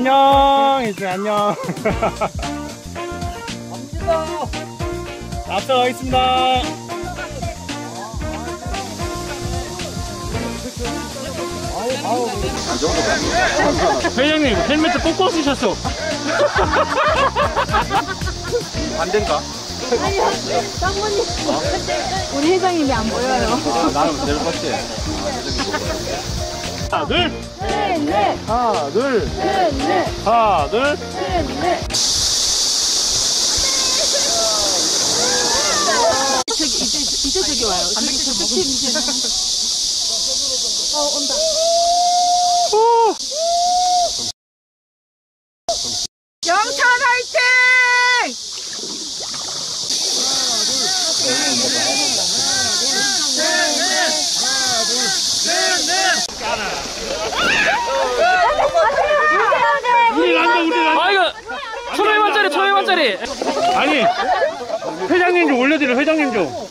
안녕. 이제 안녕. 앞서가겠습니다. 회장님 헬멧 거꾸로 쓰셨어. 반대인가? 아니요, 장모님. 우리 회장님이 안 보여요. 아, 나는 내일 봤지. 하나 둘. 셋, 넷. 하나 둘. 셋, 넷. 하나 둘. 셋, 넷. 이제 저기 와요. 온다. 영천 화이팅! 우리 난다 우리 난다. 아 이거 초로이만짜리 초로이만짜리. 아니 회장님 좀 올려드려. 회장님 좀.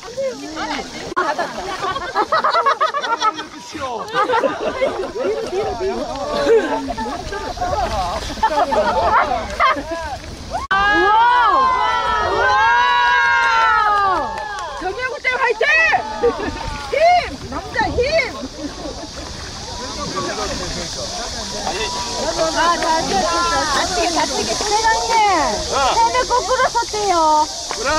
정명국대 화이팅! 힘! 남자 힘! 다치게 회장님 헬멧 거꾸로 썼대요. 그래?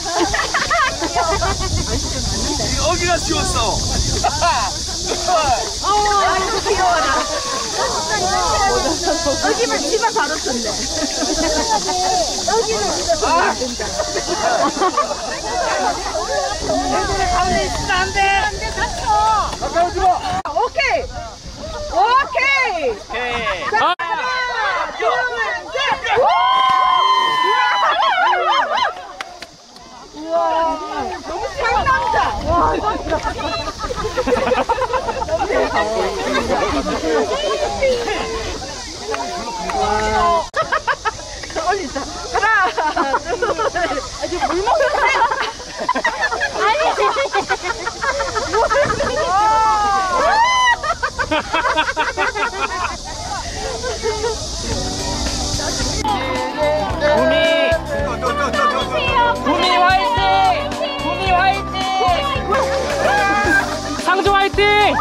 여기가 쉬웠어. 아이고 귀여워라. 여기는 집에 바로 썼네. 여기는 집에 바로 쓴다. 가운데 있으면 안 돼. 안 돼, 다쳐. 가까이 오지 마. 오케이. 오케이. 오케이. 자, 하나, 둘, 셋. 우와. 너무 상남자. 와, 올리자. 하나, 둘, 아직 물 먹었네. 구미 화이팅! 구미 화이팅! 상주 화이팅!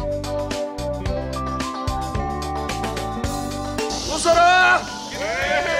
웃어라.